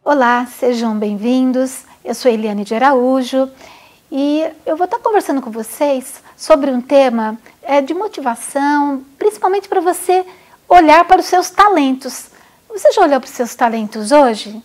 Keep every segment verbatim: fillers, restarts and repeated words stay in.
Olá, sejam bem-vindos. Eu sou Eliane de Araújo e eu vou estar conversando com vocês sobre um tema é, de motivação, principalmente para você olhar para os seus talentos. Você já olhou para os seus talentos hoje?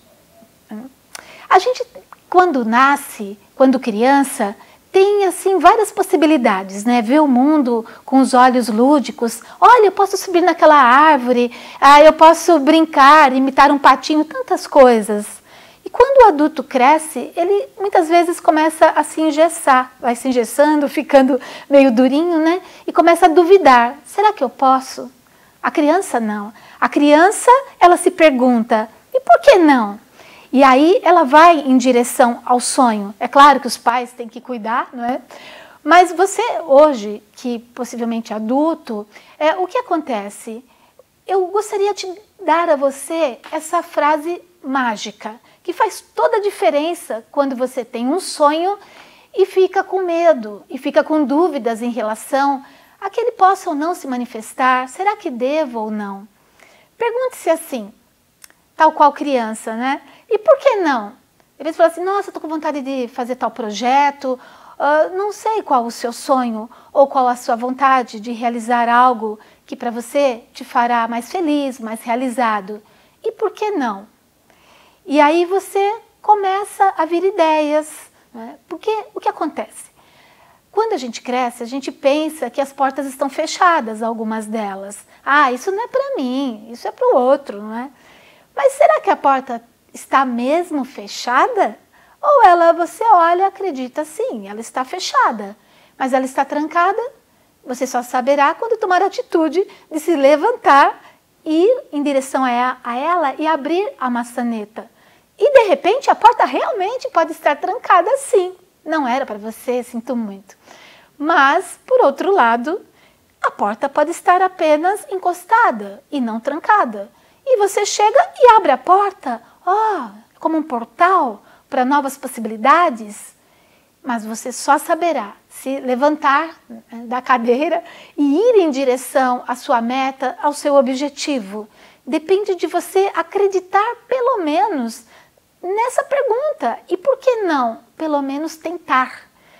A gente, quando nasce, quando criança, tem assim várias possibilidades, né? Ver o mundo com os olhos lúdicos. Olha, eu posso subir naquela árvore, ah, eu posso brincar, imitar um patinho, tantas coisas. E quando o adulto cresce, ele muitas vezes começa a se engessar, vai se engessando, ficando meio durinho, né? E começa a duvidar, será que eu posso? A criança não. A criança, ela se pergunta, e por que não? E aí ela vai em direção ao sonho. É claro que os pais têm que cuidar, não é? Mas você hoje, que possivelmente é adulto, é, o que acontece? Eu gostaria de dar a você essa frase mágica, que faz toda a diferença quando você tem um sonho e fica com medo, e fica com dúvidas em relação a que ele possa ou não se manifestar. Será que devo ou não? Pergunte-se assim, tal qual criança, né? E por que não? Às vezes fala assim, nossa, estou com vontade de fazer tal projeto, uh, não sei qual o seu sonho ou qual a sua vontade de realizar algo que para você te fará mais feliz, mais realizado. E por que não? E aí você começa a vir ideias, né? Porque o que acontece? Quando a gente cresce, a gente pensa que as portas estão fechadas, algumas delas. Ah, isso não é para mim, isso é para o outro, não é? Mas será que a porta está mesmo fechada? Ou ela, você olha, acredita sim, ela está fechada, mas ela está trancada? Você só saberá quando tomar a atitude de se levantar, ir em direção a ela e abrir a maçaneta. E de repente a porta realmente pode estar trancada sim. Não era para você, sinto muito. Mas, por outro lado, a porta pode estar apenas encostada e não trancada. E você chega e abre a porta, ó, como um portal para novas possibilidades. Mas você só saberá se levantar da cadeira e ir em direção à sua meta, ao seu objetivo. Depende de você acreditar, pelo menos, nessa pergunta. E por que não, pelo menos, tentar?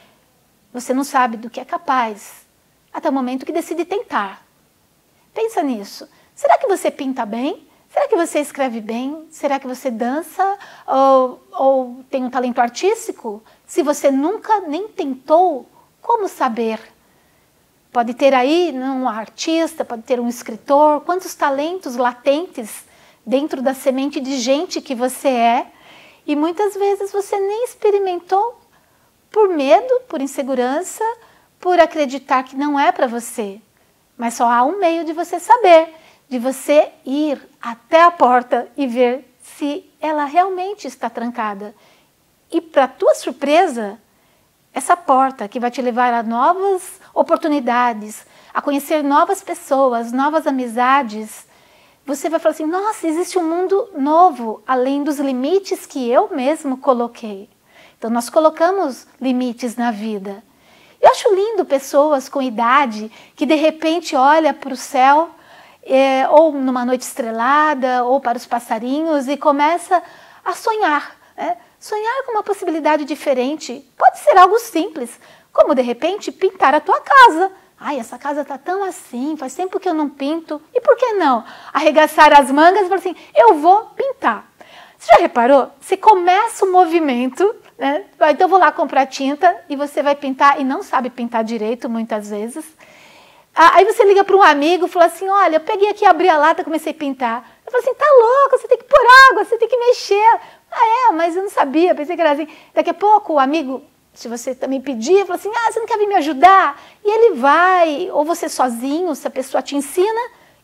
Você não sabe do que é capaz até o momento que decide tentar. Pensa nisso. Será que você pinta bem? Será que você escreve bem? Será que você dança ou, ou tem um talento artístico? Se você nunca nem tentou, como saber? Pode ter aí um artista, pode ter um escritor, quantos talentos latentes dentro da semente de gente que você é. E muitas vezes você nem experimentou por medo, por insegurança, por acreditar que não é para você. Mas só há um meio de você saber, de você ir até a porta e ver se ela realmente está trancada. E para tua surpresa, essa porta que vai te levar a novas oportunidades, a conhecer novas pessoas, novas amizades, você vai falar assim, nossa, existe um mundo novo, além dos limites que eu mesmo coloquei. Então nós colocamos limites na vida. Eu acho lindo pessoas com idade que de repente olha para o céu, É, ou numa noite estrelada, ou para os passarinhos, e começa a sonhar. Né? Sonhar com uma possibilidade diferente. Pode ser algo simples, como de repente pintar a tua casa. Ai, essa casa está tão assim, faz tempo que eu não pinto. E por que não? Arregaçar as mangas e falar assim, eu vou pintar. Você já reparou? Você começa o movimento, né? Então eu vou lá comprar tinta e você vai pintar e não sabe pintar direito muitas vezes. Aí você liga para um amigo e fala assim, olha, eu peguei aqui, abri a lata, comecei a pintar. Eu falo assim, tá louco, você tem que pôr água, você tem que mexer. Ah, é, mas eu não sabia, pensei que era assim. Daqui a pouco o amigo, se você também pedir, fala assim, ah, você não quer vir me ajudar? E ele vai, ou você sozinho, se a pessoa te ensina.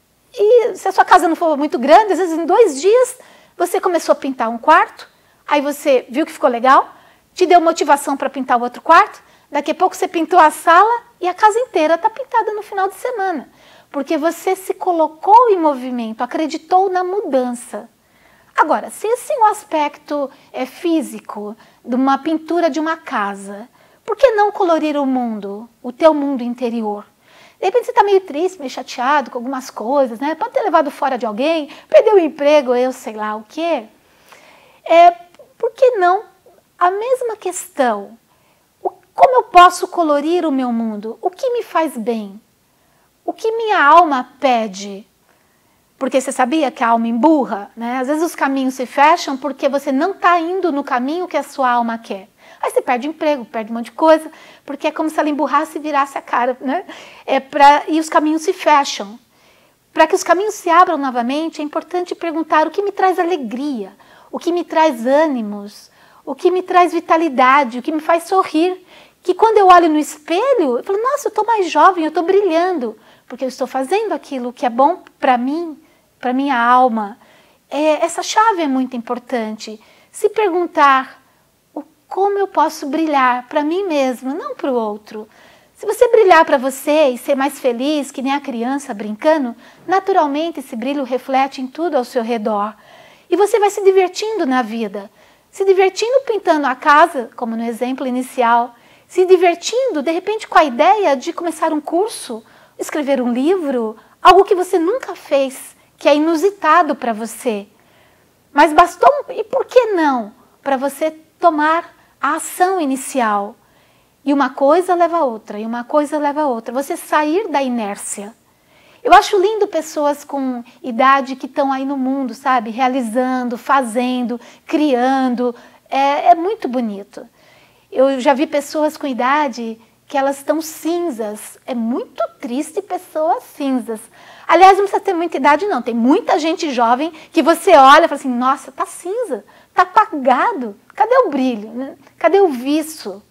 E se a sua casa não for muito grande, às vezes em dois dias, você começou a pintar um quarto, aí você viu que ficou legal, te deu motivação para pintar o outro quarto, daqui a pouco você pintou a sala e a casa inteira está pintada no final de semana. Porque você se colocou em movimento, acreditou na mudança. Agora, se esse é um aspecto é, físico de uma pintura de uma casa, por que não colorir o mundo, o teu mundo interior? De repente você está meio triste, meio chateado com algumas coisas, né? Pode ter levado fora de alguém, perdeu o emprego, eu sei lá o quê. É, por que não a mesma questão? O, como eu posso colorir o meu mundo? O que me faz bem? O que minha alma pede? Porque você sabia que a alma emburra, né? Às vezes os caminhos se fecham porque você não está indo no caminho que a sua alma quer. Aí você perde emprego, perde um monte de coisa, porque é como se ela emburrasse e virasse a cara, né? É pra, e os caminhos se fecham. Para que os caminhos se abram novamente, é importante perguntar o que me traz alegria, o que me traz ânimos, o que me traz vitalidade, o que me faz sorrir. Que quando eu olho no espelho, eu falo, nossa, eu estou mais jovem, eu estou brilhando, porque eu estou fazendo aquilo que é bom para mim, para minha alma. É, essa chave é muito importante. Se perguntar o, como eu posso brilhar para mim mesmo, não para o outro. Se você brilhar para você e ser mais feliz, que nem a criança brincando, naturalmente esse brilho reflete em tudo ao seu redor. E você vai se divertindo na vida. Se divertindo pintando a casa, como no exemplo inicial. Se divertindo, de repente, com a ideia de começar um curso, escrever um livro, algo que você nunca fez, que é inusitado para você. Mas bastou, e por que não, para você tomar a ação inicial. E uma coisa leva a outra, e uma coisa leva a outra. Você sair da inércia. Eu acho lindo pessoas com idade que estão aí no mundo, sabe? Realizando, fazendo, criando. É, é muito bonito. Eu já vi pessoas com idade que elas estão cinzas. É muito triste pessoas cinzas. Aliás, não precisa ter muita idade, não. Tem muita gente jovem que você olha e fala assim, nossa, tá cinza, tá apagado. Cadê o brilho? Né? Cadê o viço?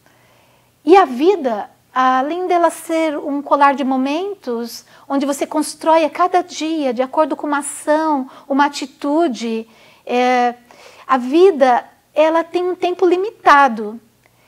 E a vida, além dela ser um colar de momentos, onde você constrói a cada dia, de acordo com uma ação, uma atitude, é, a vida, ela tem um tempo limitado.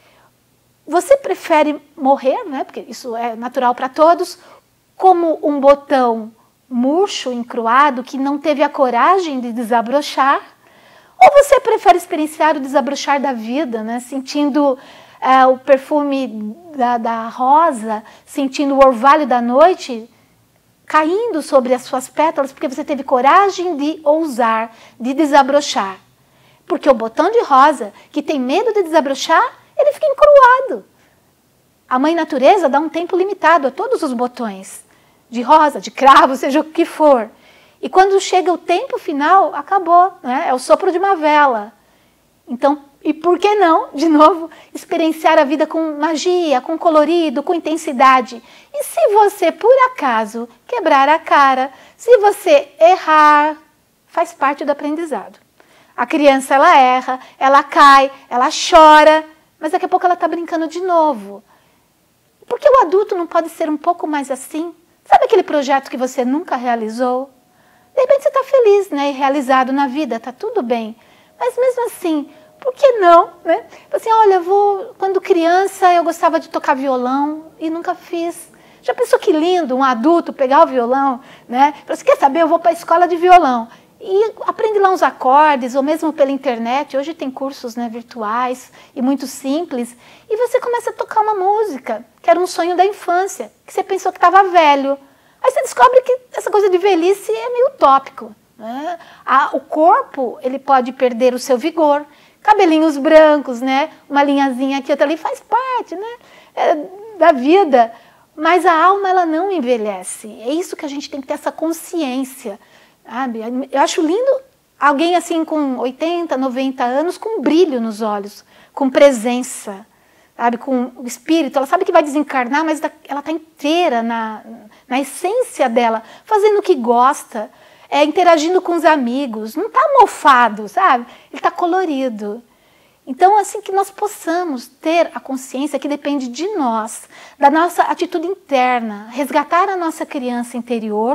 Você prefere morrer, né, porque isso é natural para todos, como um botão murcho, encruado, que não teve a coragem de desabrochar? Ou você prefere experienciar o desabrochar da vida, né, sentindo é, o perfume da, da rosa, sentindo o orvalho da noite caindo sobre as suas pétalas, porque você teve coragem de ousar, de desabrochar? Porque o botão de rosa, que tem medo de desabrochar, ele fica encruado. A mãe natureza dá um tempo limitado a todos os botões, de rosa, de cravo, seja o que for. E quando chega o tempo final, acabou, né? É o sopro de uma vela. Então, e por que não, de novo, experienciar a vida com magia, com colorido, com intensidade? E se você, por acaso, quebrar a cara, se você errar, faz parte do aprendizado. A criança, ela erra, ela cai, ela chora, mas daqui a pouco ela está brincando de novo. Por que o adulto não pode ser um pouco mais assim? Sabe aquele projeto que você nunca realizou? De repente você está feliz, né, e realizado na vida, está tudo bem. Mas mesmo assim, por que não? Né? Assim, olha, vou, quando criança eu gostava de tocar violão e nunca fiz. Já pensou que lindo um adulto pegar o violão, né? Você quer saber? Eu vou para a escola de violão. E aprende lá uns acordes, ou mesmo pela internet. Hoje tem cursos, né, virtuais e muito simples. E você começa a tocar uma música, que era um sonho da infância, que você pensou que estava velho. Aí você descobre que essa coisa de velhice é meio utópico. Né? A, o corpo, ele pode perder o seu vigor. Cabelinhos brancos, né? Uma linhazinha aqui, outra ali, faz parte, né? É, da vida. Mas a alma, ela não envelhece. É isso que a gente tem que ter, essa consciência. Sabe? Eu acho lindo alguém assim com oitenta, noventa anos, com brilho nos olhos, com presença, sabe? Com o espírito. Ela sabe que vai desencarnar, mas ela está inteira na, na essência dela, fazendo o que gosta, é, interagindo com os amigos. Não está mofado, sabe? Ele está colorido. Então, assim, que nós possamos ter a consciência que depende de nós, da nossa atitude interna, resgatar a nossa criança interior,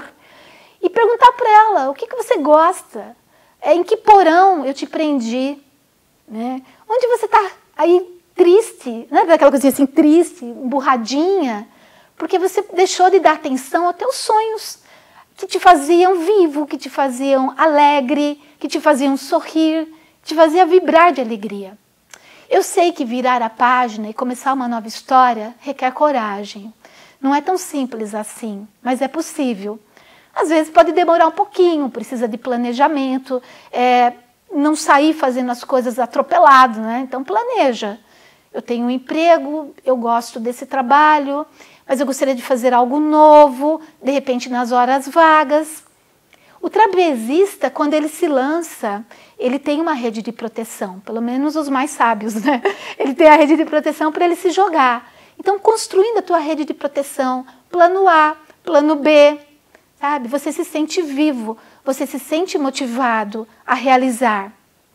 e perguntar para ela, o que, que você gosta? É, em que porão eu te prendi? Né? Onde você está aí triste? Não é aquela coisa assim, triste, emburradinha? Porque você deixou de dar atenção aos teus sonhos, que te faziam vivo, que te faziam alegre, que te faziam sorrir, que te faziam vibrar de alegria. Eu sei que virar a página e começar uma nova história requer coragem. Não é tão simples assim, mas é possível. Às vezes pode demorar um pouquinho, precisa de planejamento, é, não sair fazendo as coisas atropelado, né? Então planeja. Eu tenho um emprego, eu gosto desse trabalho, mas eu gostaria de fazer algo novo, de repente nas horas vagas. O trapezista, quando ele se lança, ele tem uma rede de proteção, pelo menos os mais sábios, né? Ele tem a rede de proteção para ele se jogar. Então, construindo a tua rede de proteção, plano A, plano B, sabe? Você se sente vivo, você se sente motivado a realizar.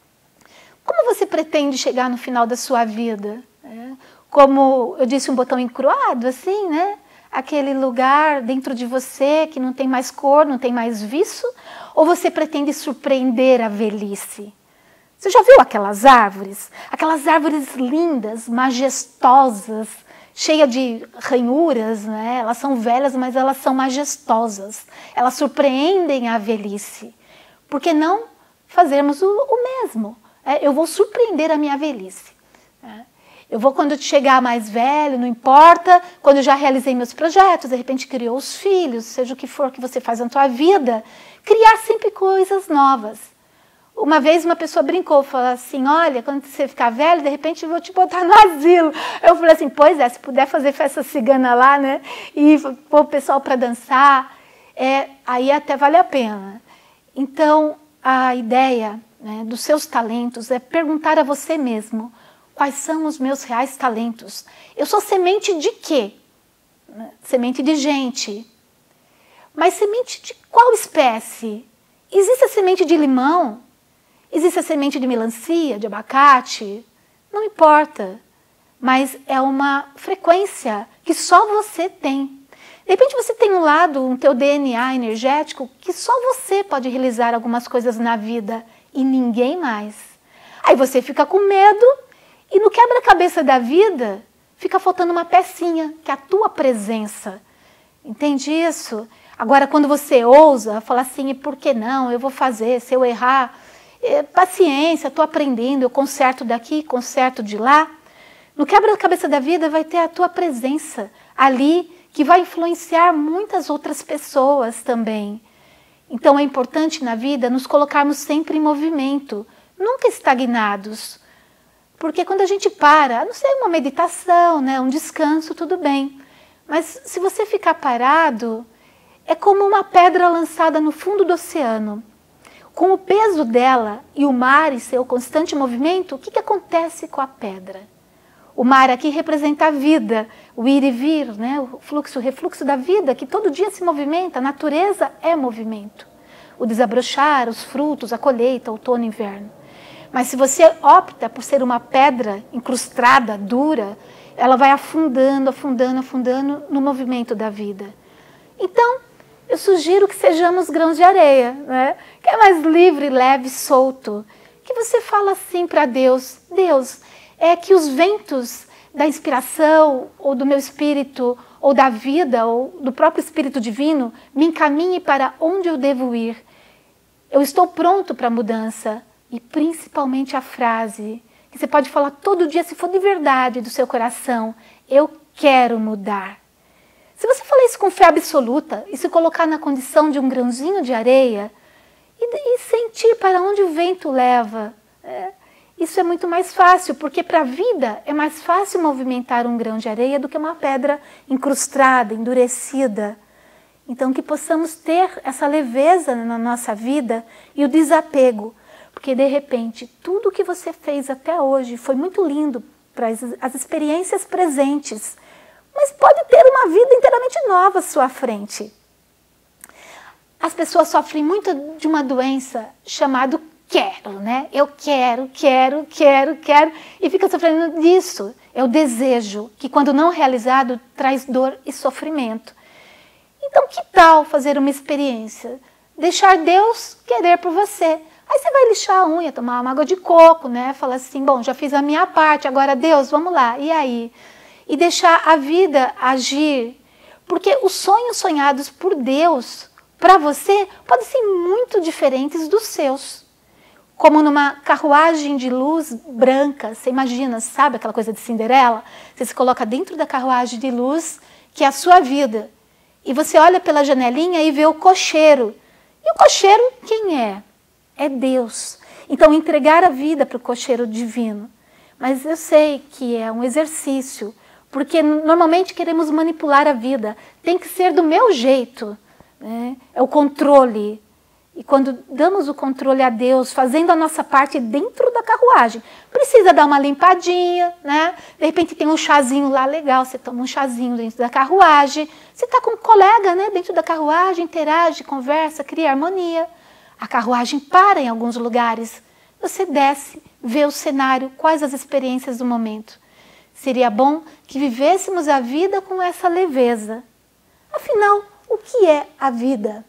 Como você pretende chegar no final da sua vida? É, como eu disse, um botão encruado, assim, né? Aquele lugar dentro de você que não tem mais cor, não tem mais viço? Ou você pretende surpreender a velhice? Você já viu aquelas árvores? Aquelas árvores lindas, majestosas, cheias de ranhuras, né? Elas são velhas, mas elas são majestosas. Elas surpreendem a velhice. Por que não fazermos o, o mesmo? É, eu vou surpreender a minha velhice. É. Eu vou, quando eu chegar mais velho, não importa, quando eu já realizei meus projetos, de repente criou os filhos, seja o que for que você faz na tua vida, criar sempre coisas novas. Uma vez uma pessoa brincou, falou assim, olha, quando você ficar velho, de repente eu vou te botar no asilo. Eu falei assim, pois é, se puder fazer festa cigana lá, né, e pôr o pessoal para dançar, é, aí até vale a pena. Então, a ideia, né, dos seus talentos é perguntar a você mesmo, quais são os meus reais talentos? Eu sou semente de quê? Semente de gente. Mas semente de qual espécie? Existe a semente de limão? Existe a semente de melancia, de abacate? Não importa. Mas é uma frequência que só você tem. De repente você tem um lado, um teu D N A energético, que só você pode realizar algumas coisas na vida e ninguém mais. Aí você fica com medo. E no quebra-cabeça da vida, fica faltando uma pecinha, que é a tua presença. Entende isso? Agora, quando você ousa, fala assim, e por que não? Eu vou fazer, se eu errar, é, paciência, estou aprendendo, eu conserto daqui, conserto de lá. No quebra-cabeça da vida vai ter a tua presença ali, que vai influenciar muitas outras pessoas também. Então é importante na vida nos colocarmos sempre em movimento, nunca estagnados. Porque quando a gente para, a não ser uma meditação, né, um descanso, tudo bem. Mas se você ficar parado, é como uma pedra lançada no fundo do oceano. Com o peso dela e o mar e seu constante movimento, o que, que acontece com a pedra? O mar aqui representa a vida, o ir e vir, né, o fluxo, o refluxo da vida, que todo dia se movimenta, a natureza é movimento. O desabrochar, os frutos, a colheita, outono e inverno. Mas se você opta por ser uma pedra incrustada, dura, ela vai afundando, afundando, afundando no movimento da vida. Então, eu sugiro que sejamos grãos de areia, né? Que é mais livre, leve, solto. Que você fala assim para Deus, Deus, é que os ventos da inspiração, ou do meu espírito, ou da vida, ou do próprio Espírito Divino, me encaminhe para onde eu devo ir. Eu estou pronto para a mudança. E principalmente a frase, que você pode falar todo dia, se for de verdade do seu coração, eu quero mudar. Se você falar isso com fé absoluta e se colocar na condição de um grãozinho de areia e, e sentir para onde o vento leva, é, isso é muito mais fácil, porque para a vida é mais fácil movimentar um grão de areia do que uma pedra incrustada, endurecida. Então que possamos ter essa leveza na nossa vida e o desapego. Porque, de repente, tudo que você fez até hoje foi muito lindo para as, as experiências presentes, mas pode ter uma vida inteiramente nova à sua frente. As pessoas sofrem muito de uma doença chamada quero, né? Eu quero, quero, quero, quero, e fica sofrendo disso. É o desejo, que quando não realizado, traz dor e sofrimento. Então, que tal fazer uma experiência? Deixar Deus querer por você. Aí você vai lixar a unha, tomar uma água de coco, né? Falar assim, bom, já fiz a minha parte, agora Deus, vamos lá, e aí? E deixar a vida agir. Porque os sonhos sonhados por Deus, para você, podem ser muito diferentes dos seus. Como numa carruagem de luz branca, você imagina, sabe aquela coisa de Cinderela? Você se coloca dentro da carruagem de luz, que é a sua vida. E você olha pela janelinha e vê o cocheiro. E o cocheiro, quem é? É Deus. Então, entregar a vida para o cocheiro divino. Mas eu sei que é um exercício, porque normalmente queremos manipular a vida. Tem que ser do meu jeito, né? É o controle. E quando damos o controle a Deus, fazendo a nossa parte dentro da carruagem, precisa dar uma limpadinha, né? De repente tem um chazinho lá legal, você toma um chazinho dentro da carruagem, você está com um colega, né, dentro da carruagem, interage, conversa, cria harmonia. A carruagem para em alguns lugares, você desce, vê o cenário, quais as experiências do momento. Seria bom que vivêssemos a vida com essa leveza. Afinal, o que é a vida?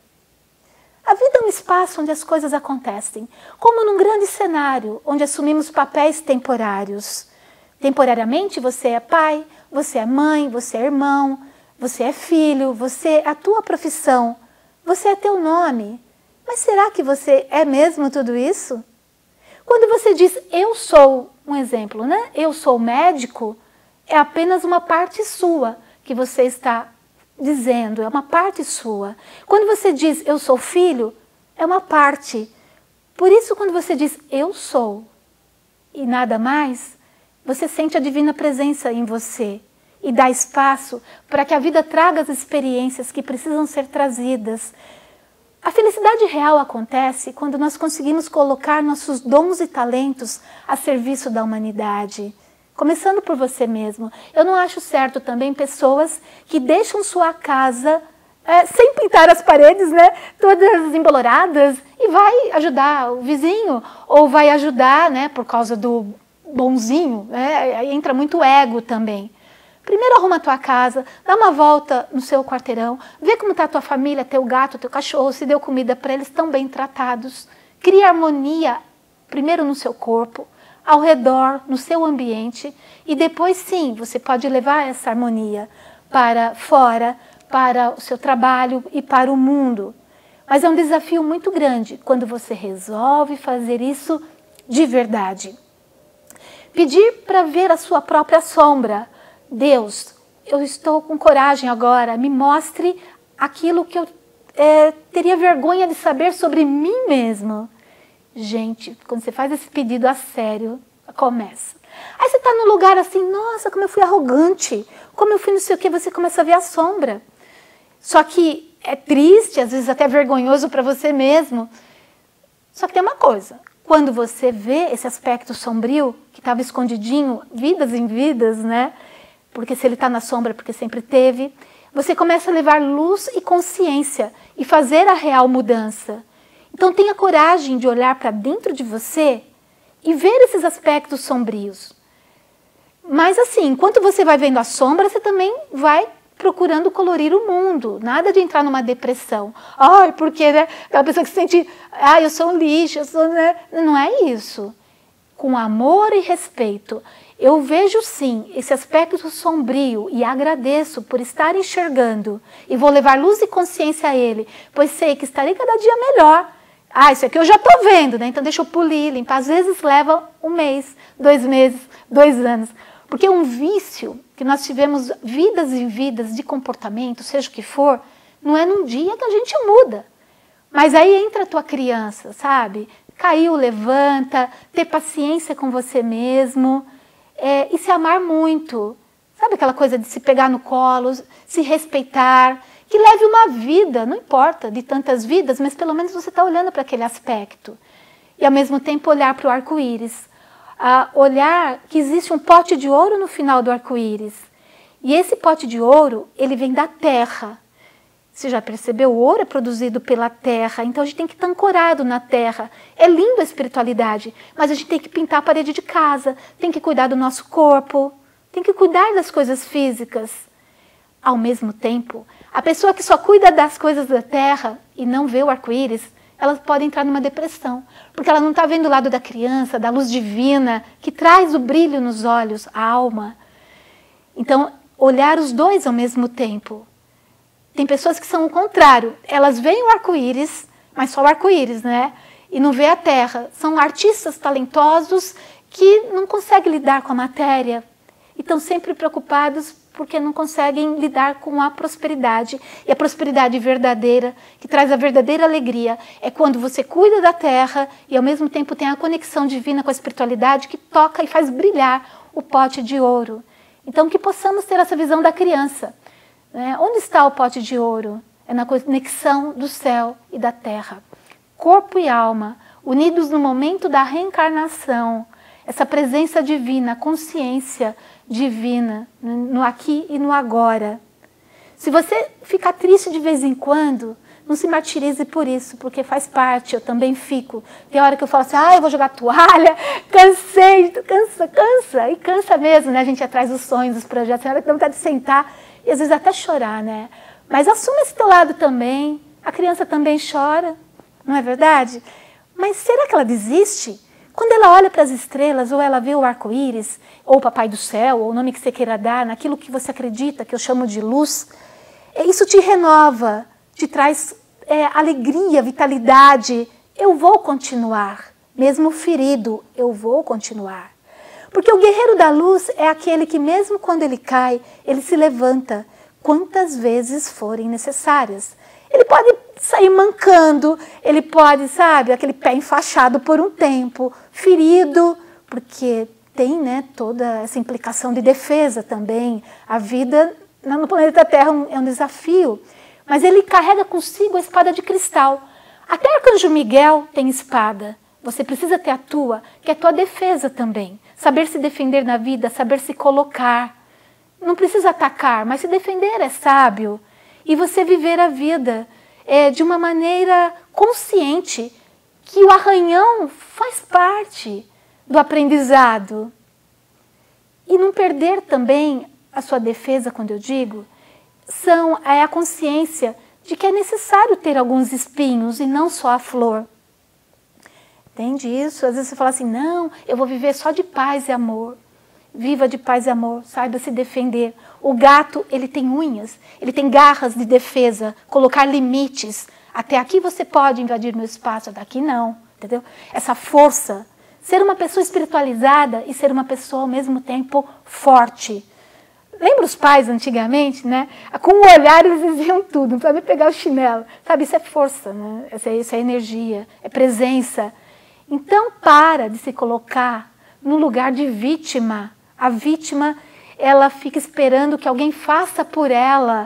A vida é um espaço onde as coisas acontecem, como num grande cenário, onde assumimos papéis temporários. Temporariamente você é pai, você é mãe, você é irmão, você é filho, você é a tua profissão, você é teu nome. Mas será que você é mesmo tudo isso? Quando você diz eu sou, um exemplo, né? Eu sou médico, é apenas uma parte sua que você está dizendo, é uma parte sua. Quando você diz eu sou filho, é uma parte. Por isso, quando você diz eu sou e nada mais, você sente a divina presença em você e dá espaço para que a vida traga as experiências que precisam ser trazidas. A felicidade real acontece quando nós conseguimos colocar nossos dons e talentos a serviço da humanidade. Começando por você mesmo. Eu não acho certo também pessoas que deixam sua casa é, sem pintar as paredes, né, todas emboloradas, e vai ajudar o vizinho, ou vai ajudar, né, por causa do bonzinho, né, aí entra muito ego também. Primeiro arruma a tua casa, dá uma volta no seu quarteirão, vê como está a tua família, teu gato, teu cachorro, se deu comida para eles, estão bem tratados. Cria harmonia, primeiro no seu corpo, ao redor, no seu ambiente, e depois sim, você pode levar essa harmonia para fora, para o seu trabalho e para o mundo. Mas é um desafio muito grande quando você resolve fazer isso de verdade. Pedir para ver a sua própria sombra. Deus, eu estou com coragem agora, me mostre aquilo que eu é, teria vergonha de saber sobre mim mesmo. Gente, quando você faz esse pedido a sério, começa. Aí você está num lugar assim, nossa, como eu fui arrogante, como eu fui não sei o que, você começa a ver a sombra. Só que é triste, às vezes até vergonhoso para você mesmo. Só que tem uma coisa, quando você vê esse aspecto sombrio, que estava escondidinho, vidas em vidas, né? Porque se ele está na sombra, é porque sempre teve, você começa a levar luz e consciência e fazer a real mudança. Então tenha coragem de olhar para dentro de você e ver esses aspectos sombrios. Mas assim, enquanto você vai vendo a sombra, você também vai procurando colorir o mundo. Nada de entrar numa depressão. Ai, porque, né? Aquela pessoa que se sente, ah, eu sou um lixo, eu sou, né? Não é isso. Com amor e respeito. Eu vejo sim esse aspecto sombrio e agradeço por estar enxergando. E vou levar luz e consciência a ele, pois sei que estarei cada dia melhor. Ah, isso aqui eu já estou vendo, né? Então deixa eu polir, limpar. Às vezes leva um mês, dois meses, dois anos. Porque um vício que nós tivemos vidas e vidas de comportamento, seja o que for, não é num dia que a gente muda. Mas aí entra a tua criança, sabe? Caiu, levanta, ter paciência com você mesmo é, e se amar muito. Sabe aquela coisa de se pegar no colo, se respeitar, que leve uma vida, não importa de tantas vidas, mas pelo menos você está olhando para aquele aspecto. E ao mesmo tempo olhar para o arco-íris. Ah, olhar que existe um pote de ouro no final do arco-íris. E esse pote de ouro, ele vem da terra. Você já percebeu? O ouro é produzido pela terra, então a gente tem que estar ancorado na terra. É lindo a espiritualidade, mas a gente tem que pintar a parede de casa, tem que cuidar do nosso corpo, tem que cuidar das coisas físicas. Ao mesmo tempo, a pessoa que só cuida das coisas da terra e não vê o arco-íris, ela pode entrar numa depressão, porque ela não está vendo o lado da criança, da luz divina, que traz o brilho nos olhos, a alma. Então, olhar os dois ao mesmo tempo. Tem pessoas que são o contrário, elas veem o arco-íris, mas só o arco-íris, né? E não vê a terra. São artistas talentosos que não conseguem lidar com a matéria e estão sempre preocupados porque não conseguem lidar com a prosperidade. E a prosperidade verdadeira, que traz a verdadeira alegria, é quando você cuida da terra e ao mesmo tempo tem a conexão divina com a espiritualidade que toca e faz brilhar o pote de ouro. Então que possamos ter essa visão da criança. Né? Onde está o pote de ouro? É na conexão do céu e da terra. Corpo e alma, unidos no momento da reencarnação, essa presença divina, consciência divina, no aqui e no agora. Se você ficar triste de vez em quando, não se martirize por isso, porque faz parte, eu também fico. Tem hora que eu falo assim, ah, eu vou jogar toalha, cansei, cansa, cansa, e cansa mesmo, né? A gente atrás dos sonhos, dos projetos, tem hora que dá vontade de sentar e às vezes até chorar, né? Mas assume esse teu lado também, a criança também chora, não é verdade? Mas será que ela desiste? Quando ela olha para as estrelas, ou ela vê o arco-íris, ou o papai do céu, ou o nome que você queira dar, naquilo que você acredita, que eu chamo de luz, isso te renova, te traz é, alegria, vitalidade. Eu vou continuar, mesmo ferido, eu vou continuar. Porque o guerreiro da luz é aquele que mesmo quando ele cai, ele se levanta, quantas vezes forem necessárias. Ele pode sair mancando, ele pode, sabe, aquele pé enfaixado por um tempo, ferido, porque tem, né, toda essa implicação de defesa também. A vida no planeta Terra é um desafio, mas ele carrega consigo a espada de cristal. Até o arcanjo Miguel tem espada. Você precisa ter a tua, que é a tua defesa também. Saber se defender na vida, saber se colocar. Não precisa atacar, mas se defender é sábio. E você viver a vida é, de uma maneira consciente, que o arranhão faz parte do aprendizado. E não perder também a sua defesa, quando eu digo, são, é a consciência de que é necessário ter alguns espinhos e não só a flor. Entende isso? Às vezes você fala assim, não, eu vou viver só de paz e amor. Viva de paz e amor, saiba se defender. O gato, ele tem unhas, ele tem garras de defesa, colocar limites. Até aqui você pode invadir meu espaço, daqui não, entendeu? Essa força, ser uma pessoa espiritualizada e ser uma pessoa ao mesmo tempo forte. Lembra os pais antigamente, né? Com o olhar eles diziam tudo, não precisa pegar o chinelo. Sabe, isso é força, né? Isso é energia, é presença. Então para de se colocar no lugar de vítima. A vítima, ela fica esperando que alguém faça por ela.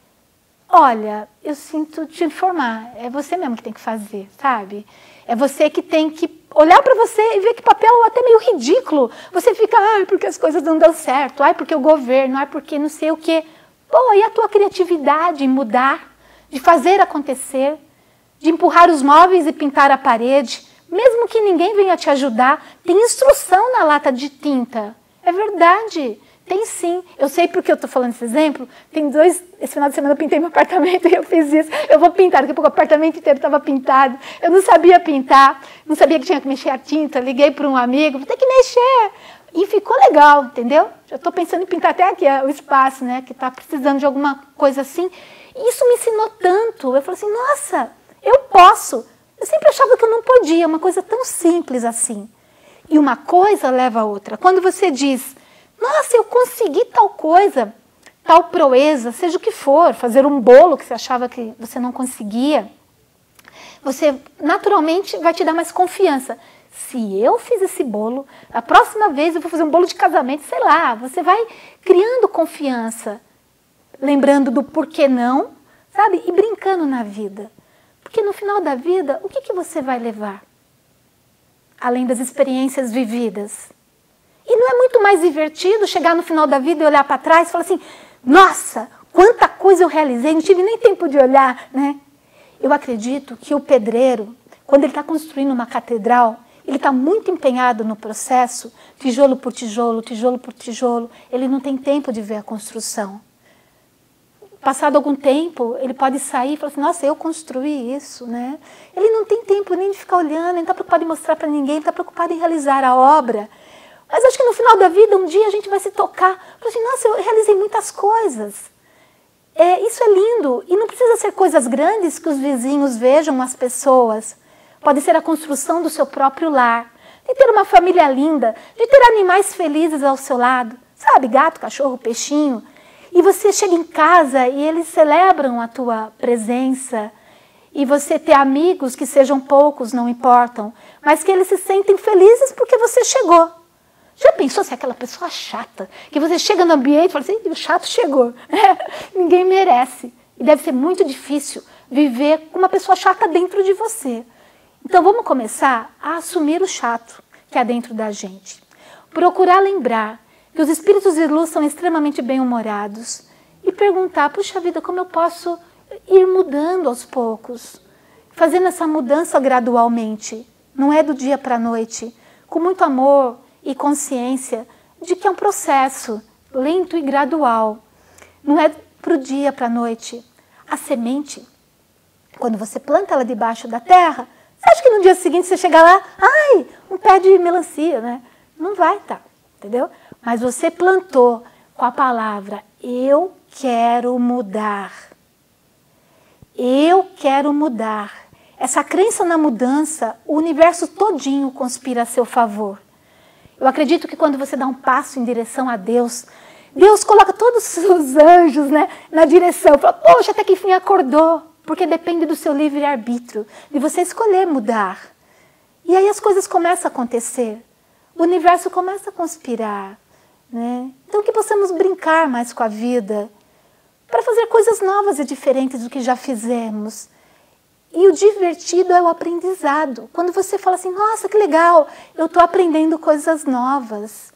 Olha, eu sinto te informar, é você mesmo que tem que fazer, sabe? É você que tem que olhar para você e ver que papel até meio ridículo. Você fica, ai, porque as coisas não dão certo, ai, porque o governo, ai, porque não sei o quê. Pô, e a tua criatividade em mudar, de fazer acontecer, de empurrar os móveis e pintar a parede, mesmo que ninguém venha te ajudar, tem instrução na lata de tinta. É verdade, tem sim. Eu sei porque eu estou falando esse exemplo. Tem dois, esse final de semana eu pintei meu apartamento e eu fiz isso. Eu vou pintar, daqui a pouco o apartamento inteiro estava pintado. Eu não sabia pintar, não sabia que tinha que mexer a tinta. Liguei para um amigo, tem que mexer. E ficou legal, entendeu? Já estou pensando em pintar até aqui o espaço, né? Que está precisando de alguma coisa assim. E isso me ensinou tanto. Eu falei assim, nossa, eu posso. Eu sempre achava que eu não podia, uma coisa tão simples assim. E uma coisa leva a outra. Quando você diz, nossa, eu consegui tal coisa, tal proeza, seja o que for, fazer um bolo que você achava que você não conseguia, você naturalmente vai te dar mais confiança. Se eu fiz esse bolo, a próxima vez eu vou fazer um bolo de casamento, sei lá, você vai criando confiança, lembrando do porquê não, sabe? E brincando na vida. Porque no final da vida, o que, que você vai levar? Além das experiências vividas. E não é muito mais divertido chegar no final da vida e olhar para trás e falar assim, nossa, quanta coisa eu realizei, não tive nem tempo de olhar, né? Eu acredito que o pedreiro, quando ele está construindo uma catedral, ele está muito empenhado no processo, tijolo por tijolo, tijolo por tijolo, ele não tem tempo de ver a construção. Passado algum tempo, ele pode sair e falar assim, nossa, eu construí isso, né? Ele não tem tempo nem de ficar olhando, ele não está preocupado em mostrar para ninguém, ele está preocupado em realizar a obra. Mas acho que no final da vida, um dia a gente vai se tocar, falar assim, nossa, eu realizei muitas coisas. É, isso é lindo, e não precisa ser coisas grandes que os vizinhos vejam as pessoas. Pode ser a construção do seu próprio lar, de ter uma família linda, de ter animais felizes ao seu lado, sabe, gato, cachorro, peixinho. E você chega em casa e eles celebram a tua presença. E você ter amigos que sejam poucos, não importam, mas que eles se sentem felizes porque você chegou. Já pensou se é aquela pessoa chata, que você chega no ambiente e fala assim, o chato chegou. É, ninguém merece. E deve ser muito difícil viver com uma pessoa chata dentro de você. Então vamos começar a assumir o chato que há dentro da gente. Procurar lembrar que os espíritos de luz são extremamente bem-humorados e perguntar, puxa vida, como eu posso ir mudando aos poucos, fazendo essa mudança gradualmente, não é do dia para a noite, com muito amor e consciência de que é um processo lento e gradual, não é para o dia para a noite. A semente, quando você planta ela debaixo da terra, você acha que no dia seguinte você chega lá, ai, um pé de melancia, né? Não vai estar, entendeu? Mas você plantou com a palavra, eu quero mudar. Eu quero mudar. Essa crença na mudança, o universo todinho conspira a seu favor. Eu acredito que quando você dá um passo em direção a Deus, Deus coloca todos os anjos, né, na direção. Fala, poxa, até que enfim acordou. Porque depende do seu livre-arbítrio, de você escolher mudar. E aí as coisas começam a acontecer. O universo começa a conspirar. Né? Então que possamos brincar mais com a vida, para fazer coisas novas e diferentes do que já fizemos. E o divertido é o aprendizado. Quando você fala assim, nossa, que legal, eu estou aprendendo coisas novas.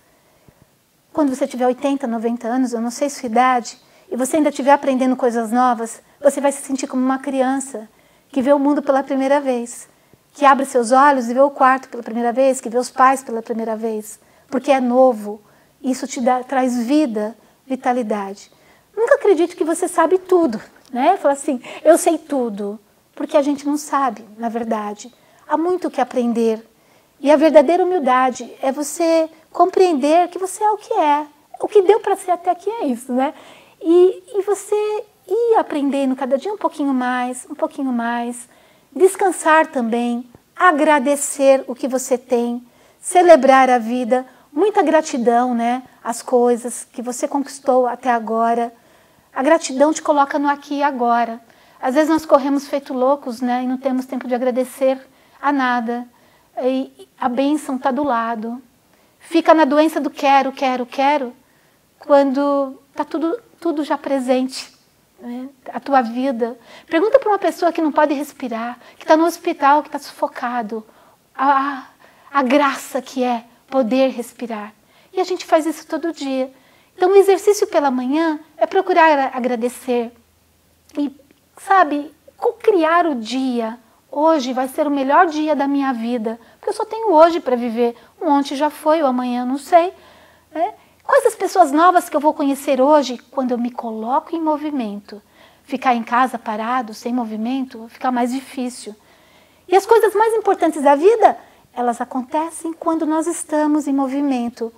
Quando você tiver oitenta, noventa anos, eu não sei sua idade, e você ainda estiver aprendendo coisas novas, você vai se sentir como uma criança que vê o mundo pela primeira vez, que abre seus olhos e vê o quarto pela primeira vez, que vê os pais pela primeira vez, porque é novo. Isso te dá, traz vida, vitalidade. Nunca acredite que você sabe tudo, né? Fala assim, eu sei tudo, porque a gente não sabe, na verdade. Há muito o que aprender. E a verdadeira humildade é você compreender que você é o que é. O que deu para ser até aqui é isso, né? E, e você ir aprendendo cada dia um pouquinho mais, um pouquinho mais. Descansar também, agradecer o que você tem, celebrar a vida. Muita gratidão, né? As coisas que você conquistou até agora. A gratidão te coloca no aqui e agora. Às vezes nós corremos feito loucos, né? E não temos tempo de agradecer a nada. E a bênção está do lado. Fica na doença do quero, quero, quero, quando está tudo, tudo já presente. Né? A tua vida. Pergunta para uma pessoa que não pode respirar, que está no hospital, que está sufocado. A, a graça que é poder respirar. E a gente faz isso todo dia. Então o exercício pela manhã é procurar agradecer. E, sabe, co-criar o dia. Hoje vai ser o melhor dia da minha vida. Porque eu só tenho hoje para viver. Um ontem já foi, o amanhã não sei. Né? Quais as pessoas novas que eu vou conhecer hoje quando eu me coloco em movimento? Ficar em casa parado, sem movimento, fica mais difícil. E as coisas mais importantes da vida, elas acontecem quando nós estamos em movimento.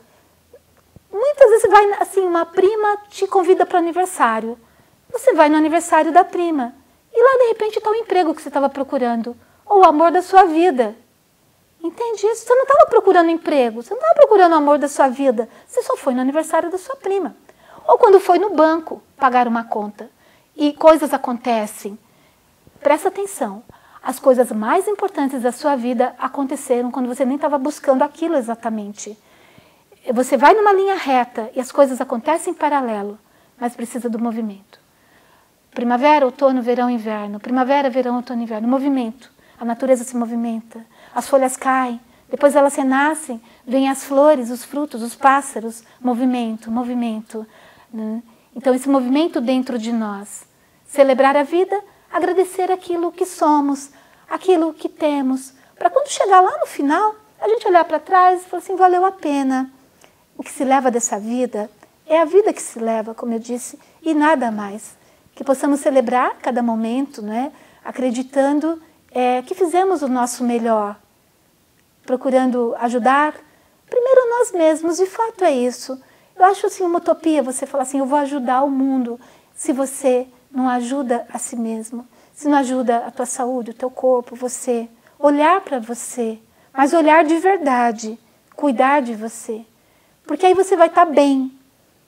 Muitas vezes vai assim, uma prima te convida para o aniversário. Você vai no aniversário da prima. E lá de repente está o emprego que você estava procurando. Ou o amor da sua vida. Entende isso? Você não estava procurando emprego. Você não estava procurando o amor da sua vida. Você só foi no aniversário da sua prima. Ou quando foi no banco pagar uma conta. E coisas acontecem. Presta atenção. As coisas mais importantes da sua vida aconteceram quando você nem estava buscando aquilo exatamente. Você vai numa linha reta e as coisas acontecem em paralelo, mas precisa do movimento. Primavera, outono, verão, inverno. Primavera, verão, outono, inverno. Movimento. A natureza se movimenta. As folhas caem. Depois elas renascem. Vêm as flores, os frutos, os pássaros. Movimento, movimento. Né? Então esse movimento dentro de nós. Celebrar a vida, agradecer aquilo que somos, aquilo que temos. Para quando chegar lá no final, a gente olhar para trás e falar assim, valeu a pena. O que se leva dessa vida é a vida que se leva, como eu disse, e nada mais. Que possamos celebrar cada momento, né? Acreditando é, que fizemos o nosso melhor, procurando ajudar, primeiro nós mesmos, de fato é isso. Eu acho assim uma utopia você falar assim, eu vou ajudar o mundo, se você não ajuda a si mesmo, se não ajuda a tua saúde, o teu corpo, você. Olhar para você, mas olhar de verdade, cuidar de você. Porque aí você vai estar bem.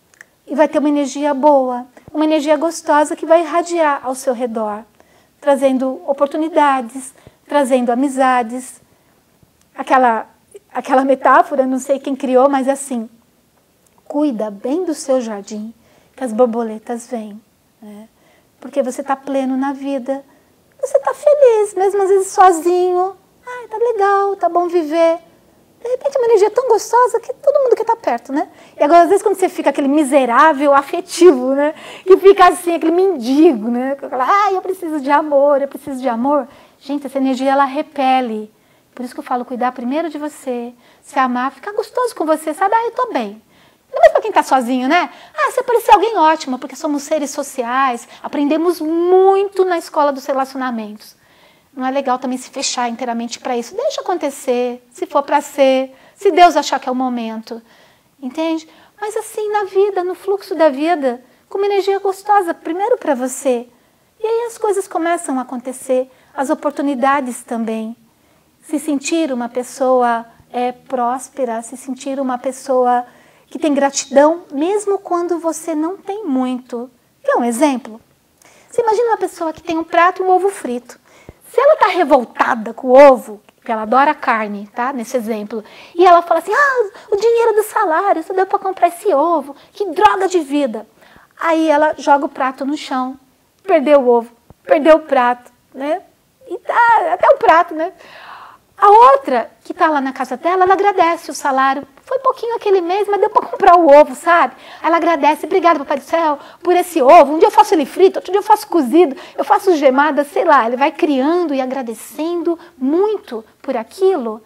e vai ter uma energia boa, uma energia gostosa que vai irradiar ao seu redor, trazendo oportunidades, trazendo amizades. Aquela, aquela metáfora, não sei quem criou, mas é assim, cuida bem do seu jardim, que as borboletas vêm, né? Porque você está pleno na vida, você está feliz, mesmo às vezes sozinho, ai, tá legal, tá bom viver. De repente, uma energia tão gostosa que todo mundo quer estar perto, né? E agora, às vezes, quando você fica aquele miserável afetivo, né? Que fica assim, aquele mendigo, né? Ah, eu preciso de amor, eu preciso de amor. Gente, essa energia, ela repele. Por isso que eu falo, cuidar primeiro de você, se amar, ficar gostoso com você, sabe? Ah, eu tô bem. Não é para quem está sozinho, né? Ah, se aparecer alguém, ótimo, porque somos seres sociais, aprendemos muito na escola dos relacionamentos. Não é legal também se fechar inteiramente para isso. Deixa acontecer, se for para ser, se Deus achar que é o momento. Entende? Mas assim, na vida, no fluxo da vida, com uma energia gostosa, primeiro para você. E aí as coisas começam a acontecer, as oportunidades também. Se sentir uma pessoa é, próspera, se sentir uma pessoa que tem gratidão, mesmo quando você não tem muito. Quer um exemplo? Você imagina uma pessoa que tem um prato e um ovo frito. Se ela está revoltada com o ovo, porque ela adora carne, tá? Nesse exemplo, e ela fala assim, ah, o dinheiro do salário, só deu para comprar esse ovo, que droga de vida. Aí ela joga o prato no chão, perdeu o ovo, perdeu o prato, né? E tá, até o prato, né? A outra, que está lá na casa dela, ela agradece o salário. Foi pouquinho aquele mês, mas deu para comprar o ovo, sabe? Ela agradece, obrigada, Papai do Céu, por esse ovo. Um dia eu faço ele frito, outro dia eu faço cozido, eu faço gemada, sei lá. Ele vai criando e agradecendo muito por aquilo.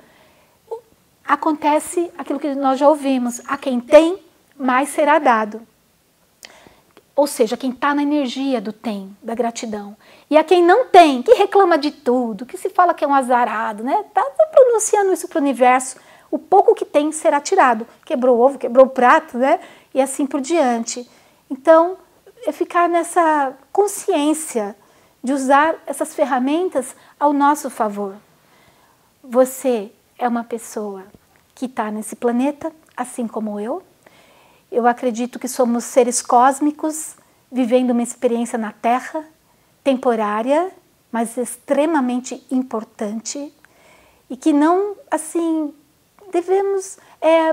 Acontece aquilo que nós já ouvimos. A quem tem, mais será dado. Ou seja, quem está na energia do tem, da gratidão. E a quem não tem, que reclama de tudo, que se fala que é um azarado, né? Está pronunciando isso para o universo. O pouco que tem será tirado. Quebrou o ovo, quebrou o prato, né? E assim por diante. Então, é ficar nessa consciência de usar essas ferramentas ao nosso favor. Você é uma pessoa que está nesse planeta, assim como eu. Eu acredito que somos seres cósmicos, vivendo uma experiência na Terra, temporária, mas extremamente importante, e que não, assim, devemos é,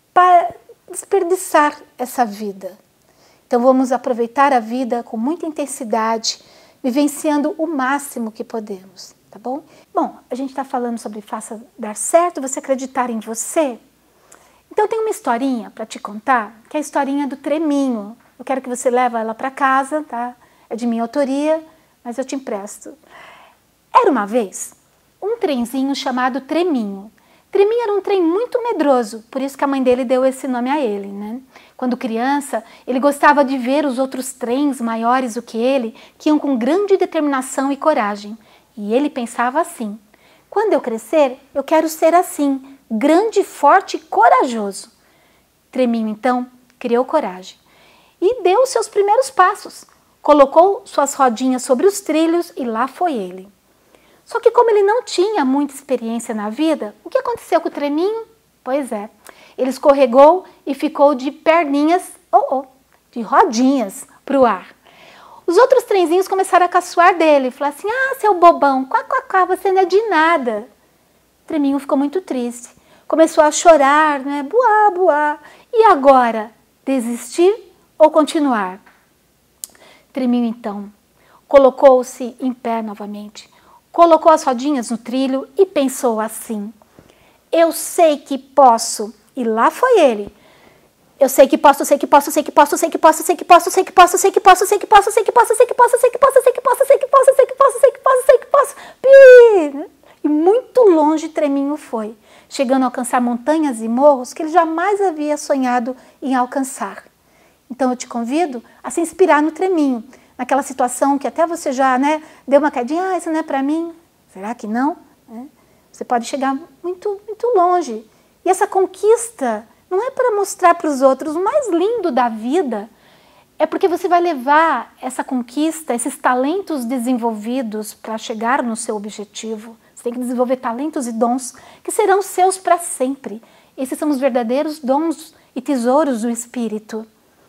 desperdiçar essa vida. Então vamos aproveitar a vida com muita intensidade, vivenciando o máximo que podemos, tá bom? Bom, a gente está falando sobre faça dar certo, você acreditar em você. Então tem uma historinha para te contar, que é a historinha do treminho. Eu quero que você leve ela para casa, tá? É de minha autoria, mas eu te empresto. Era uma vez um trenzinho chamado Treminho. Treminho era um trem muito medroso, por isso que a mãe dele deu esse nome a ele, né? Quando criança, ele gostava de ver os outros trens maiores do que ele, que iam com grande determinação e coragem. E ele pensava assim, quando eu crescer, eu quero ser assim, grande, forte e corajoso. Treminho, então, criou coragem e deu seus primeiros passos. Colocou suas rodinhas sobre os trilhos e lá foi ele. Só que como ele não tinha muita experiência na vida, o que aconteceu com o Treminho? Pois é, ele escorregou e ficou de perninhas, oh, oh, de rodinhas para o ar. Os outros trenzinhos começaram a caçoar dele, falaram assim, ah, seu bobão, quá, quá, quá, você não é de nada. O Treminho ficou muito triste, começou a chorar, né, buá, buá. E agora, desistir ou continuar? Treminho então colocou-se em pé novamente, colocou as rodinhas no trilho e pensou assim, eu sei que posso, e lá foi ele. Eu sei que posso, sei que posso, sei que posso, sei que posso, sei que posso, sei que posso, sei que posso, sei que posso, sei que posso, sei que posso, sei que posso, sei que posso, sei que posso, sei que posso, sei que posso, sei que posso. E muito longe Treminho foi, chegando a alcançar montanhas e morros que ele jamais havia sonhado em alcançar. Então eu te convido a se inspirar no Treminho, naquela situação que até você já, né, deu uma caidinha, ah, isso não é para mim, será que não? É. Você pode chegar muito, muito longe. E essa conquista não é para mostrar para os outros o mais lindo da vida, é porque você vai levar essa conquista, esses talentos desenvolvidos para chegar no seu objetivo. Você tem que desenvolver talentos e dons que serão seus para sempre. Esses são os verdadeiros dons e tesouros do Espírito.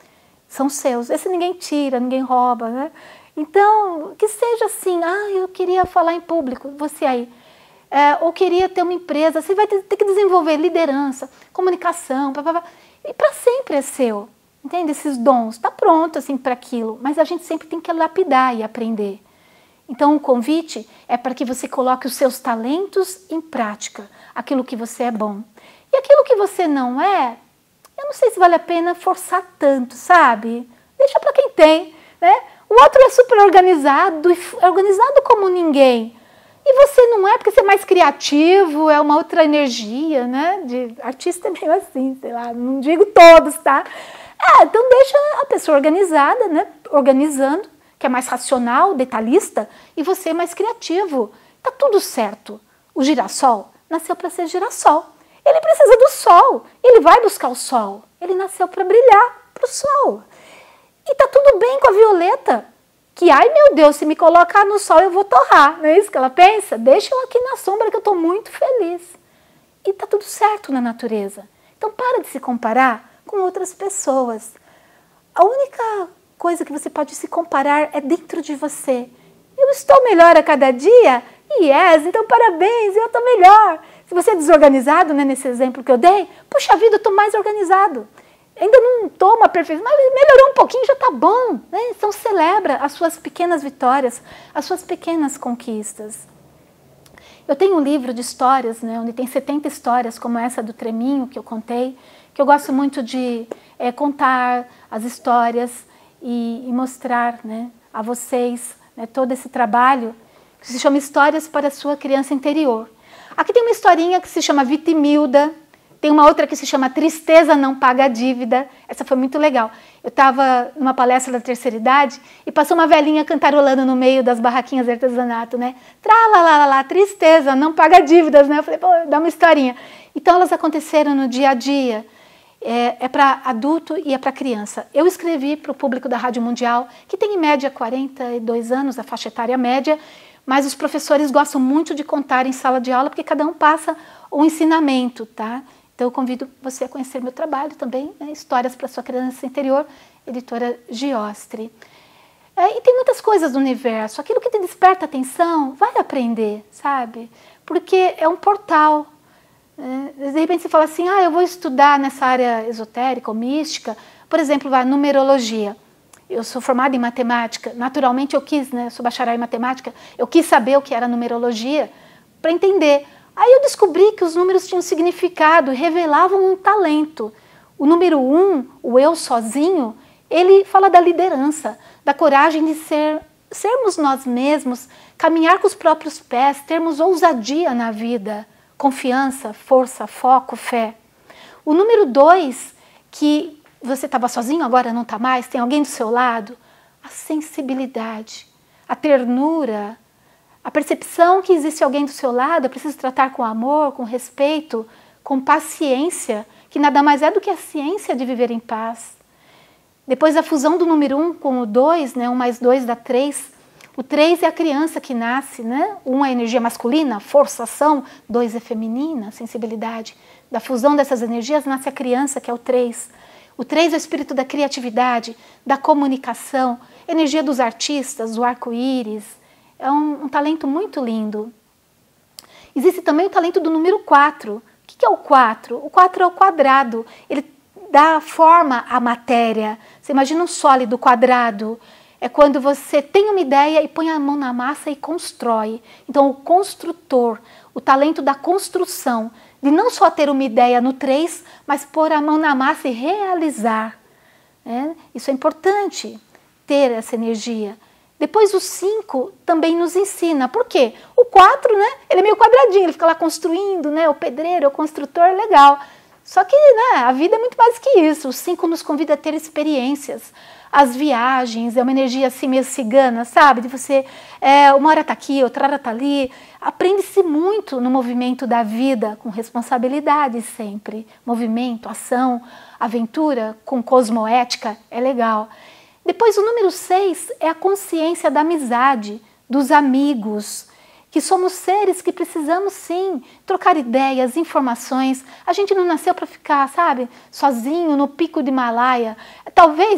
são seus. Esse ninguém tira, ninguém rouba, né? Então, que seja assim, ah, eu queria falar em público, você aí, é, ou queria ter uma empresa, você vai ter, ter que desenvolver liderança, comunicação, blá, blá, blá, e para sempre é seu, entende? Esses dons, está pronto assim para aquilo, mas a gente sempre tem que lapidar e aprender. Então, o convite é para que você coloque os seus talentos em prática, aquilo que você é bom. E aquilo que você não é, eu não sei se vale a pena forçar tanto, sabe? Deixa para quem tem, né? O outro é super organizado, organizado como ninguém. E você não é, porque você é mais criativo, é uma outra energia, né? De artista é meio assim, sei lá, não digo todos, tá? É, então deixa a pessoa organizada, né? Organizando, que é mais racional, detalhista, e você é mais criativo. Tá tudo certo. O girassol nasceu para ser girassol. Ele precisa do sol, ele vai buscar o sol. Ele nasceu para brilhar para o sol. E tá tudo bem com a violeta, que, ai meu Deus, se me colocar no sol eu vou torrar, não é isso que ela pensa? Deixa eu aqui na sombra que eu estou muito feliz. E tá tudo certo na natureza. Então para de se comparar com outras pessoas. A única coisa que você pode se comparar é dentro de você. Eu estou melhor a cada dia? Yes, então parabéns, eu estou melhor. Se você é desorganizado, né, nesse exemplo que eu dei, puxa vida, eu estou mais organizado. Ainda não estou uma perfeição, mas melhorou um pouquinho, já está bom. Né? Então celebra as suas pequenas vitórias, as suas pequenas conquistas. Eu tenho um livro de histórias, né, onde tem setenta histórias, como essa do Treminho que eu contei, que eu gosto muito de é, contar as histórias e, e mostrar, né, a vocês, né, todo esse trabalho que se chama Histórias para a Sua Criança Interior. Aqui tem uma historinha que se chama Vitimilda, tem uma outra que se chama Tristeza Não Paga a Dívida. Essa foi muito legal. Eu estava numa palestra da terceira idade e passou uma velhinha cantarolando no meio das barraquinhas de artesanato, né? Tralalala, tristeza, não paga dívidas, né? Eu falei, pô, dá uma historinha. Então elas aconteceram no dia a dia. É, é para adulto e é para criança. Eu escrevi para o público da Rádio Mundial, que tem em média quarenta e dois anos, a faixa etária média, mas os professores gostam muito de contar em sala de aula, porque cada um passa um ensinamento, tá? Então eu convido você a conhecer meu trabalho também, né? Histórias para a Sua Criança Interior, editora Giostre. É, e tem muitas coisas do universo, aquilo que te desperta atenção, vai aprender, sabe? Porque é um portal. É, de repente você fala assim, ah, eu vou estudar nessa área esotérica ou mística, por exemplo, a numerologia. Eu sou formada em matemática, naturalmente eu quis, né, sou bacharel em matemática, eu quis saber o que era numerologia para entender. Aí eu descobri que os números tinham significado, revelavam um talento. O número um, o eu sozinho, ele fala da liderança, da coragem de ser, sermos nós mesmos, caminhar com os próprios pés, termos ousadia na vida, confiança, força, foco, fé. O número dois, que você estava sozinho, agora não está mais, tem alguém do seu lado, a sensibilidade, a ternura, a percepção que existe alguém do seu lado, é preciso tratar com amor, com respeito, com paciência, que nada mais é do que a ciência de viver em paz. Depois a fusão do número um com o dois, né, um mais dois dá três. O três é a criança que nasce, né? Um é a energia masculina, força, ação, dois é feminina, sensibilidade. Da fusão dessas energias nasce a criança, que é o três. O três é o espírito da criatividade, da comunicação, energia dos artistas, do arco-íris. É um, um talento muito lindo. Existe também o talento do número quatro. O que é o quatro? O quatro é o quadrado. Ele dá forma à matéria. Você imagina um sólido quadrado. É quando você tem uma ideia e põe a mão na massa e constrói. Então, o construtor, o talento da construção, de não só ter uma ideia no três, mas pôr a mão na massa e realizar. Né? Isso é importante, ter essa energia. Depois o cinco também nos ensina. Por quê? O quatro, né, ele é meio quadradinho, ele fica lá construindo, né, o pedreiro, o construtor, legal. Só que, né, a vida é muito mais que isso. O cinco nos convida a ter experiências. As viagens, é uma energia assim meio cigana, sabe? De você, é, uma hora está aqui, outra hora está ali. Aprende-se muito no movimento da vida, com responsabilidade sempre. Movimento, ação, aventura, com cosmoética, é legal. Depois o número seis é a consciência da amizade, dos amigos, que somos seres que precisamos sim trocar ideias, informações. A gente não nasceu para ficar, sabe, sozinho no pico de Himalaia. Talvez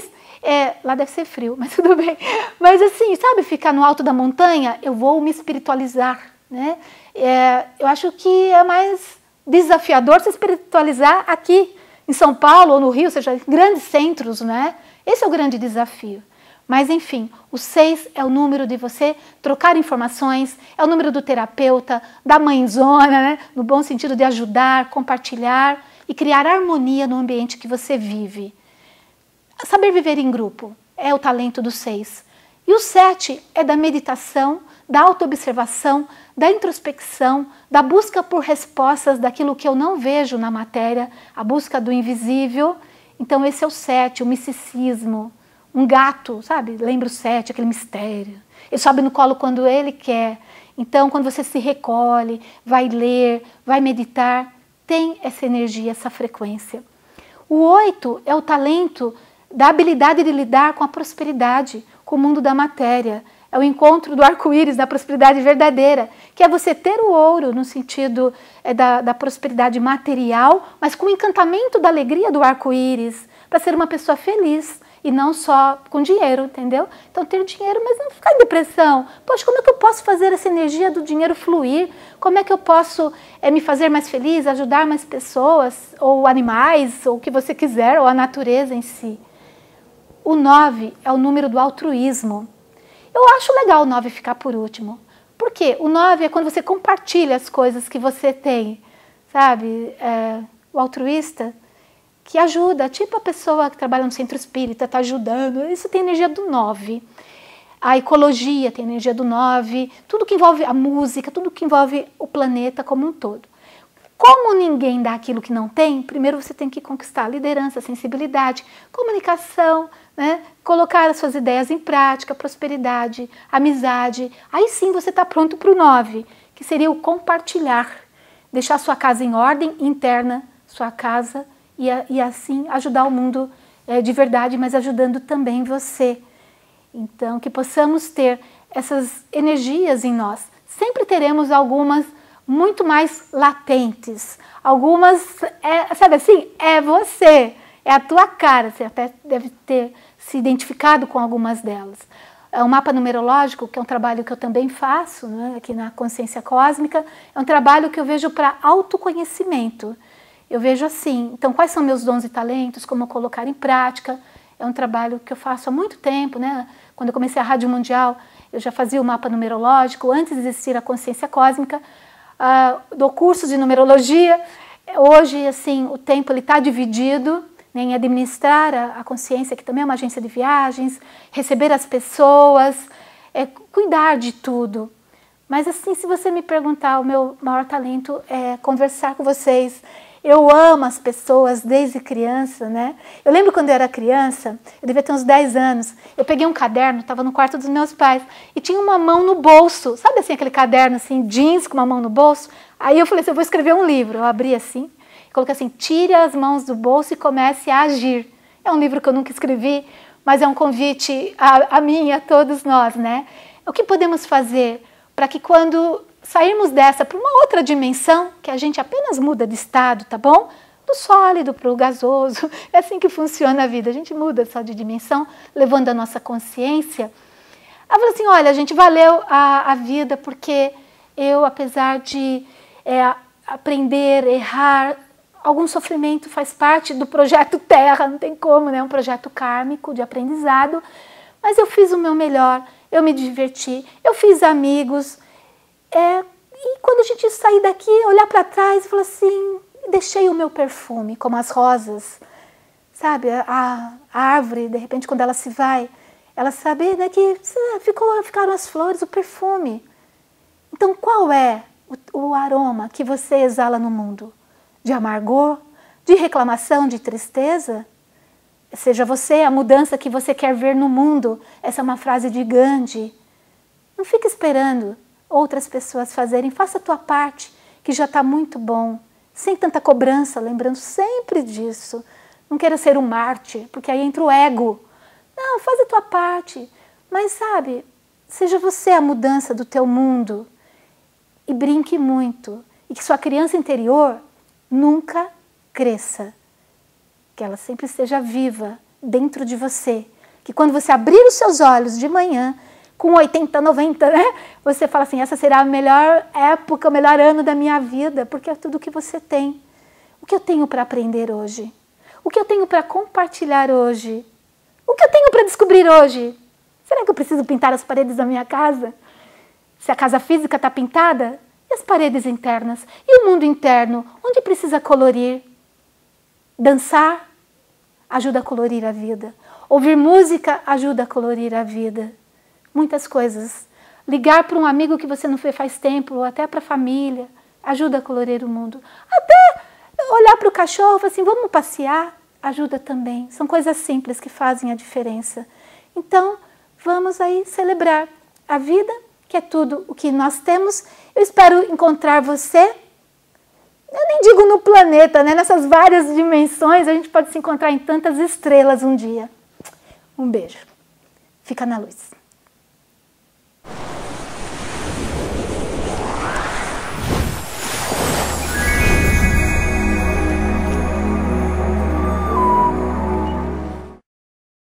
É, lá deve ser frio, mas tudo bem. Mas assim, sabe, ficar no alto da montanha, eu vou me espiritualizar, né? É, eu acho que é mais desafiador se espiritualizar aqui em São Paulo ou no Rio, ou seja, grandes centros, né? Esse é o grande desafio. Mas enfim, o seis é o número de você trocar informações, é o número do terapeuta, da mãezona, né? No bom sentido de ajudar, compartilhar e criar harmonia no ambiente que você vive. Saber viver em grupo é o talento do seis. E o sete é da meditação, da autoobservação, da introspecção, da busca por respostas daquilo que eu não vejo na matéria, a busca do invisível. Então esse é o sete, o misticismo. Um gato, sabe? Lembra o sete, aquele mistério. Ele sobe no colo quando ele quer. Então quando você se recolhe, vai ler, vai meditar, tem essa energia, essa frequência. O oito é o talento da habilidade de lidar com a prosperidade, com o mundo da matéria. É o encontro do arco-íris, da prosperidade verdadeira, que é você ter o ouro no sentido é, da, da prosperidade material, mas com o encantamento da alegria do arco-íris, para ser uma pessoa feliz e não só com dinheiro, entendeu? Então ter dinheiro, mas não ficar em depressão. Poxa, como é que eu posso fazer essa energia do dinheiro fluir? Como é que eu posso é, me fazer mais feliz, ajudar mais pessoas, ou animais, ou o que você quiser, ou a natureza em si? O nove é o número do altruísmo. Eu acho legal o nove ficar por último. Por quê? O nove é quando você compartilha as coisas que você tem, sabe? É, o altruísta que ajuda, tipo a pessoa que trabalha no centro espírita, está ajudando. Isso tem energia do nove. A ecologia tem energia do nove. Tudo que envolve a música, tudo que envolve o planeta como um todo. Como ninguém dá aquilo que não tem, primeiro você tem que conquistar a liderança, a sensibilidade, comunicação, né? Colocar as suas ideias em prática, prosperidade, amizade. Aí sim você está pronto para o nove, que seria o compartilhar. Deixar sua casa em ordem interna, sua casa, e, e assim ajudar o mundo é, de verdade, mas ajudando também você. Então, que possamos ter essas energias em nós. Sempre teremos algumas muito mais latentes. Algumas, é, sabe assim, é você, é a tua cara. Você até deve ter se identificado com algumas delas. O mapa numerológico, que é um trabalho que eu também faço, né, aqui na Consciência Cósmica, é um trabalho que eu vejo para autoconhecimento. Eu vejo assim, então quais são meus dons e talentos, como colocar em prática. É um trabalho que eu faço há muito tempo, né? Quando eu comecei a Rádio Mundial, eu já fazia o mapa numerológico, antes de existir a Consciência Cósmica. Uh, dou cursos de numerologia. Hoje, assim, o tempo está dividido em administrar a, a consciência, que também é uma agência de viagens, receber as pessoas, é, cuidar de tudo. Mas assim, se você me perguntar, o meu maior talento é conversar com vocês. Eu amo as pessoas desde criança, né? Eu lembro quando eu era criança, eu devia ter uns dez anos, eu peguei um caderno, estava no quarto dos meus pais, e tinha uma mão no bolso, sabe assim, aquele caderno assim, jeans com uma mão no bolso? Aí eu falei assim, eu vou escrever um livro. Eu abri assim, coloquei assim, tire as mãos do bolso e comece a agir. É um livro que eu nunca escrevi, mas é um convite a, a mim e a todos nós, né? O que podemos fazer para que quando sairmos dessa para uma outra dimensão, que a gente apenas muda de estado, tá bom? Do sólido para o gasoso, é assim que funciona a vida, a gente muda só de dimensão, levando a nossa consciência. Ela falou assim, olha, gente, valeu a, a vida, porque eu, apesar de é, aprender, errar, algum sofrimento faz parte do projeto Terra, não tem como, né? É um projeto kármico de aprendizado, mas eu fiz o meu melhor, eu me diverti, eu fiz amigos. É, e quando a gente sair daqui, olhar para trás e falar assim, deixei o meu perfume, como as rosas, sabe? A, a árvore, de repente, quando ela se vai, ela sabe, né, que ficou, ficaram as flores, o perfume. Então, qual é o, o aroma que você exala no mundo? De amargor? De reclamação? De tristeza? Seja você a mudança que você quer ver no mundo. Essa é uma frase de Gandhi. Não fique esperando outras pessoas fazerem, faça a tua parte, que já está muito bom, sem tanta cobrança, lembrando sempre disso. Não queira ser um mártir, porque aí entra o ego. Não, faz a tua parte, mas sabe, seja você a mudança do teu mundo e brinque muito, e que sua criança interior nunca cresça, que ela sempre esteja viva dentro de você, que quando você abrir os seus olhos de manhã, com oitenta, noventa, né? Você fala assim, essa será a melhor época, o melhor ano da minha vida, porque é tudo o que você tem. O que eu tenho para aprender hoje? O que eu tenho para compartilhar hoje? O que eu tenho para descobrir hoje? Será que eu preciso pintar as paredes da minha casa? Se a casa física está pintada, e as paredes internas? E o mundo interno? Onde precisa colorir? Dançar ajuda a colorir a vida. Ouvir música ajuda a colorir a vida. Muitas coisas. Ligar para um amigo que você não vê faz tempo, ou até para a família, ajuda a colorir o mundo. Até olhar para o cachorro e falar assim, vamos passear, ajuda também. São coisas simples que fazem a diferença. Então, vamos aí celebrar a vida, que é tudo o que nós temos. Eu espero encontrar você, eu nem digo no planeta, né? Nessas várias dimensões, a gente pode se encontrar em tantas estrelas um dia. Um beijo. Fica na luz.